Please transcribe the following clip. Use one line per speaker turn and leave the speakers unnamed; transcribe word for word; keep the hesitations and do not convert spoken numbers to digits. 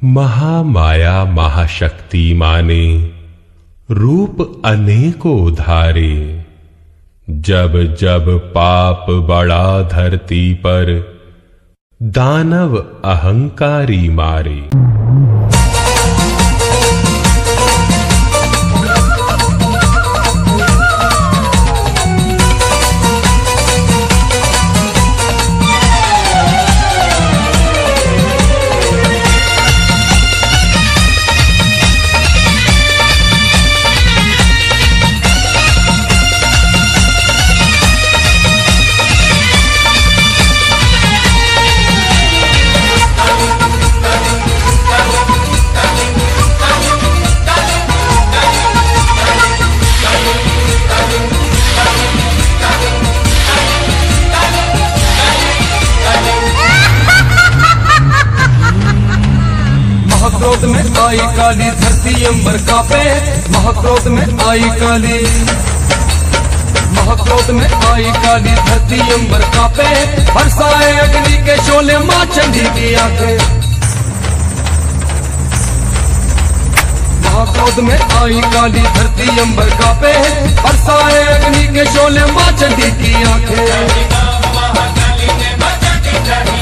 महामाया महाशक्ति माने रूप अनेकों धारे। जब जब पाप बड़ा धरती पर दानव अहंकारी मारे।
महाक्रोध में आई काली धरती अंबर कांपे। महाक्रोध में आई काली महाक्रोध में आई काली धरती अंबर कांपे। बरसाए अग्नि के शोले मां चंडी की आंखें। महाक्रोध में आई काली धरती अंबर कांपे। बरसाए अग्नि के शोले मां चंडी की आंखें।